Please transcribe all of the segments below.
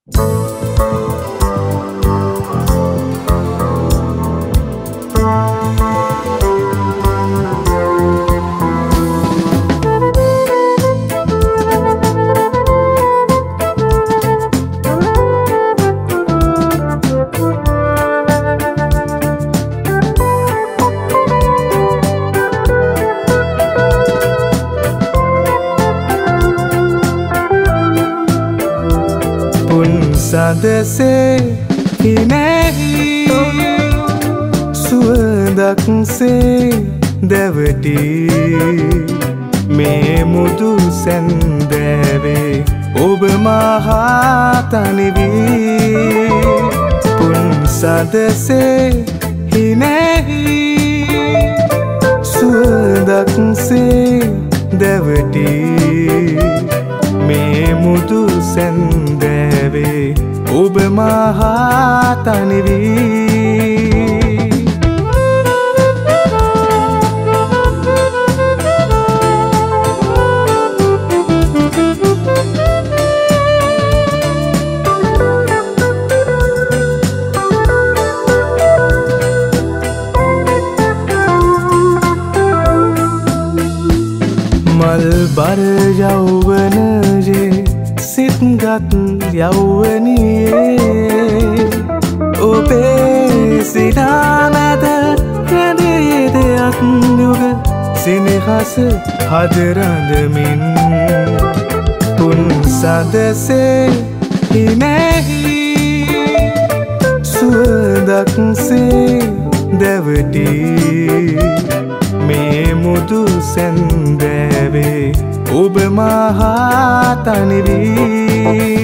සඳසේ හිනෙහි සුවඳක්සේ දැවටි මේ මුදු සැන්දෑවේ ඔබ මහා තනිවී පුන් සඳසේ හිනෙහි සුවඳක්සේ දැවටි මේ මුදු සැන්දෑවේ ඔබ මහා තනිවී මල් බර යෞවනයේ සිත්ගත් යෞවනියේ ඔබේ සිනාමැද රැඳී දෙයක් යුග සිනහස හදරඳමින් පුන් සඳසේ හිනෙහි සුවඳක්සේ දැවටි මේ මුදු සැන්දෑවේ ඔබ මහා තනිවී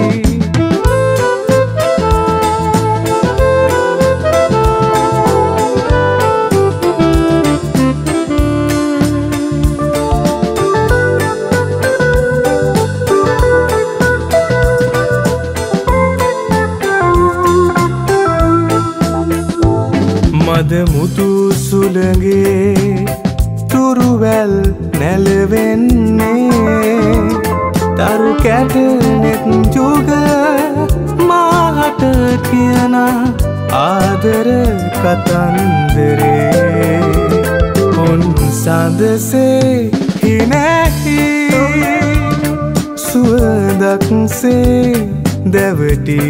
මද මුතු සුළඟේ තුරුවැල් නැලවෙන්නේ තරු කැටනෙත් යුග මාහට කියන ආදර කතන්දරේ පුන් සඳසේ හිනෙහි සුවඳක්සේ දැවටි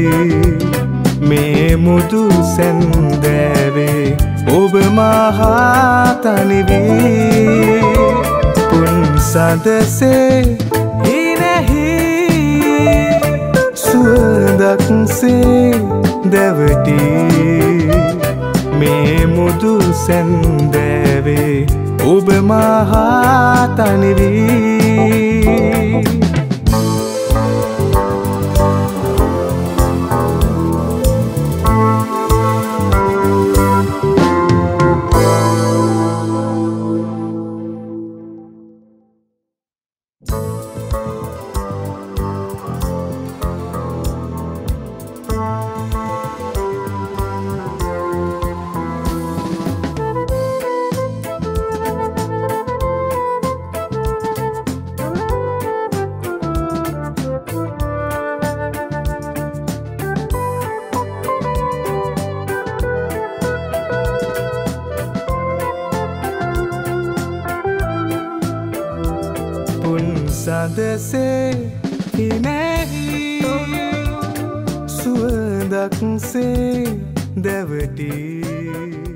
මේ මුදු සැන්දෑවේ ඔබ මහා තනිවී පුන් සඳසේ හිනෙහි සුවඳක්සේ දැවටි මේ මුදු සැන්දෑවේ ඔබ මහා තනිවී සඳසේ හිනෙහි සුවඳක්සේ දැවටි